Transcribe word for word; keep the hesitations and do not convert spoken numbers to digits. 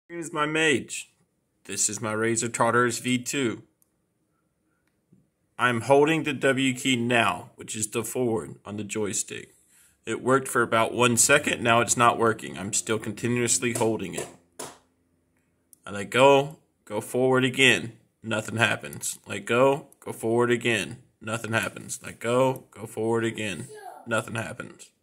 Here's my mage. This is my Razer Tartarus V two. I'm holding the W key now, which is the forward on the joystick. It worked for about one second, now it's not working. I'm still continuously holding it. I let go, go forward again, nothing happens. Let go, go forward again, nothing happens. Let go, go forward again, nothing happens.